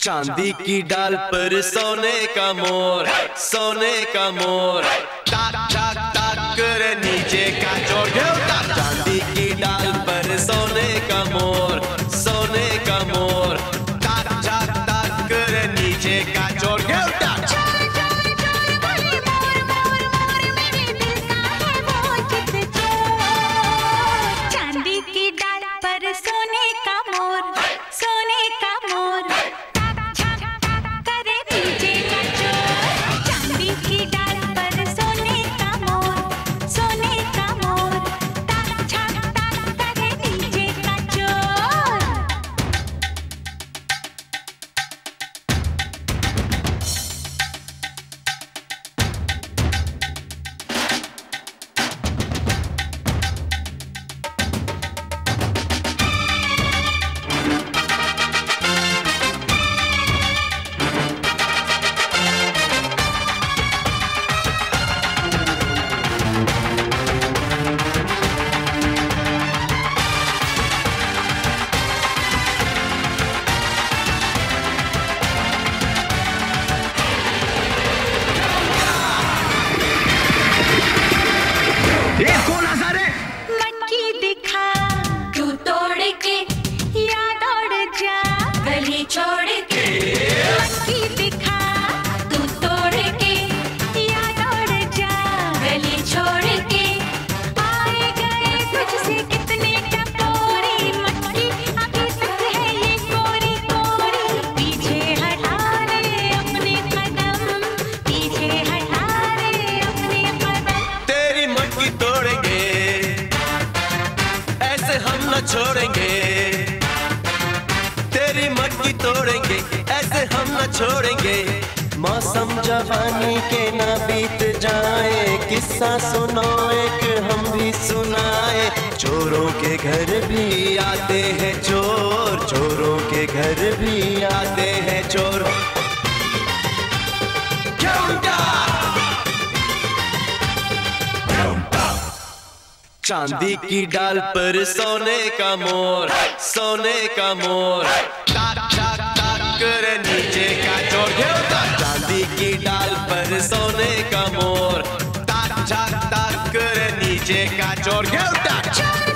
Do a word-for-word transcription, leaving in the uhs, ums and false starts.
चांदी की डाल पर सोने का मोर, सोने का मोर, टाक टाक टाक करे नीचे का चोर। चांदी की डाल पर सोने का मोर, सोने का मोर, टाक टाक टाक करे नीचे का चोर। चांदी की डाल पर सोने का मोर, सोने का मोर, छोड़ के मक्खी दिखा, तू तोड़ के याद उड़ जा, गली छोड़ के आए गए तुझसे कितने टपोरी, मक्खी अभी तक है ये कोरी कोरी। पीछे हटा रे अपने कदम, पीछे हटा रे अपने कदम। तेरी मक्खी तोड़ेंगे ऐसे हम न छोड़ेंगे, तेरी मटकी तोड़ेंगे ऐसे हम न छोड़ेंगे। मौसम जवानी के ना बीत जाए, किस्सा सुनो एक हम भी सुनाए। चोरों के घर भी आते हैं चोर, चोरों के घर भी आते हैं चोर। चांदी की डाल पर सोने का मोर, सोने का मोर, टाक टाक टाक करे नीचे का चोर। चांदी की डाल पर सोने का मोर, टाक टाक टाक करे नीचे का चोर।